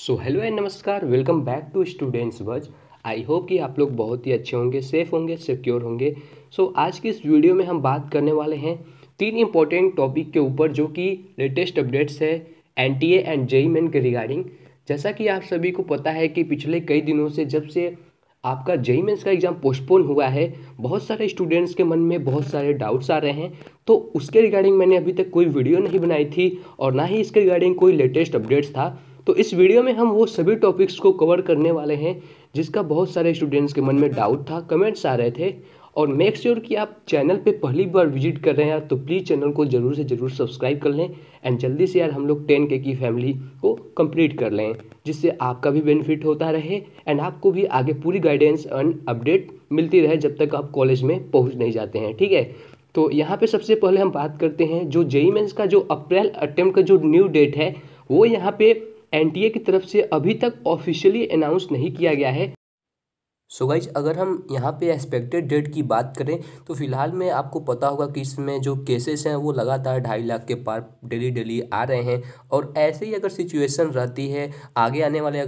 So hello and नमस्कार, welcome back to students buzz. I hope कि आप लोग बहुत ही अच्छे होंगे, सेफ होंगे, सिक्योर होंगे। आज की इस वीडियो में हम बात करने वाले हैं तीन इंपॉर्टेंट टॉपिक के ऊपर जो कि लेटेस्ट अपडेट्स है एनटीए एंड जेईई मेन के रिगार्डिंग। जैसा कि आप सभी को पता है कि पिछले कई दिनों से जब से आपका जेईई मेंस का एग्ज़ाम पोस्टपोन हुआ है, बहुत सारे स्टूडेंट्स के मन में बहुत सारे डाउट्स आ रहे हैं। तो उसके रिगार्डिंग मैंने अभी तक कोई वीडियो नहीं बनाई थी और ना ही इसके रिगार्डिंग कोई लेटेस्ट अपडेट्स था। तो इस वीडियो में हम वो सभी टॉपिक्स को कवर करने वाले हैं जिसका बहुत सारे स्टूडेंट्स के मन में डाउट था, कमेंट्स आ रहे थे। और मेक श्योर कि आप चैनल पे पहली बार विजिट कर रहे हैं यार, तो प्लीज़ चैनल को ज़रूर से ज़रूर सब्सक्राइब कर लें एंड जल्दी से यार हम लोग 10K की फैमिली को कंप्लीट कर लें, जिससे आपका भी बेनिफिट होता रहे एंड आपको भी आगे पूरी गाइडेंस एंड अपडेट मिलती रहे जब तक आप कॉलेज में पहुंच नहीं जाते हैं। ठीक है, तो यहाँ पे सबसे पहले हम बात करते हैं जो जेईई मेंस का जो अप्रैल अटेम्प्ट का जो न्यू डेट है वो यहाँ पे एनटीए की तरफ से अभी तक ऑफिशियली अनाउंस नहीं किया गया है। गाइज, अगर हम यहाँ पे एक्सपेक्टेड डेट की बात करें तो फिलहाल में आपको पता होगा कि इसमें जो केसेस हैं वो लगातार 2.5 लाख के पार डेली डेली आ रहे हैं। और ऐसे ही अगर सिचुएशन रहती है आगे आने वाले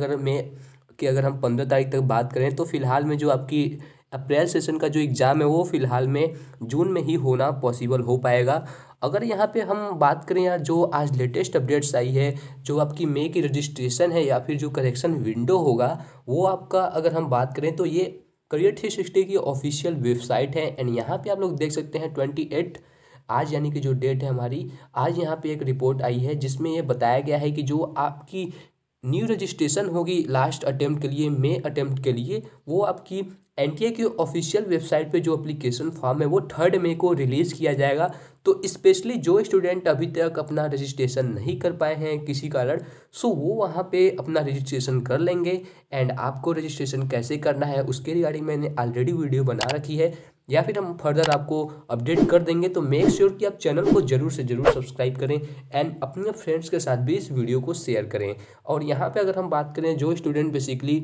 अगर हम 15 तारीख तक बात करें तो फिलहाल में जो आपकी अप्रैल सेशन का जो एग्ज़ाम है वो फिलहाल में जून में ही होना पॉसिबल हो पाएगा। अगर यहाँ पे हम बात करें यार, जो आज लेटेस्ट अपडेट्स आई है, जो आपकी मे की रजिस्ट्रेशन है या फिर जो करेक्शन विंडो होगा वो आपका, अगर हम बात करें तो ये करियर 360 की ऑफिशियल वेबसाइट है। एंड यहाँ पे आप लोग देख सकते हैं 28 आज यानी कि जो डेट है हमारी, आज यहाँ पे एक रिपोर्ट आई है जिसमें ये बताया गया है कि जो आपकी न्यू रजिस्ट्रेशन होगी लास्ट अटेम्प्ट के लिए, मे अटेम्प्ट के लिए, वो आपकी एनटीए की ऑफिशियल वेबसाइट पे जो एप्लीकेशन फॉर्म है वो 3 मई को रिलीज़ किया जाएगा। तो स्पेशली जो स्टूडेंट अभी तक अपना रजिस्ट्रेशन नहीं कर पाए हैं किसी कारण, सो वो वहाँ पे अपना रजिस्ट्रेशन कर लेंगे। एंड आपको रजिस्ट्रेशन कैसे करना है उसके रिगार्डिंग मैंने ऑलरेडी वीडियो बना रखी है, या फिर हम फर्दर आपको अपडेट कर देंगे। तो मेक श्योर कि आप चैनल को ज़रूर से ज़रूर सब्सक्राइब करें एंड अपने फ्रेंड्स के साथ भी इस वीडियो को शेयर करें। और यहाँ पे अगर हम बात करें जो स्टूडेंट बेसिकली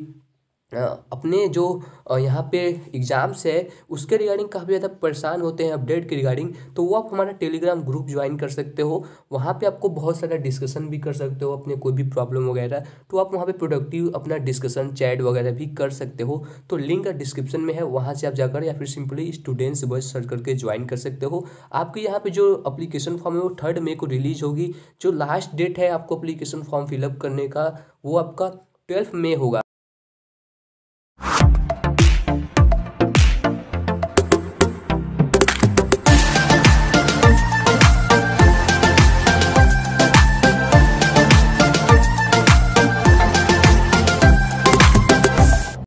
अपने जो यहाँ पे एग्ज़ाम्स है उसके रिगार्डिंग काफ़ी ज़्यादा परेशान होते हैं अपडेट के रिगार्डिंग, तो वो आप हमारा टेलीग्राम ग्रुप ज्वाइन कर सकते हो। वहाँ पे आपको बहुत सारा डिस्कशन भी कर सकते हो अपने कोई भी प्रॉब्लम वगैरह, तो आप वहाँ पे प्रोडक्टिव अपना डिस्कशन चैट वगैरह भी कर सकते हो। तो लिंक डिस्क्रिप्शन में है, वहाँ से आप जाकर या फिर सिंपली स्टूडेंट्स बस सर्च करके ज्वाइन कर सकते हो। आपके यहाँ पे जो अप्लीकेशन फॉर्म है वो 3 मई को रिलीज होगी। जो लास्ट डेट है आपको अप्लीकेशन फॉर्म फिलअप करने का वो आपका 12 मई होगा।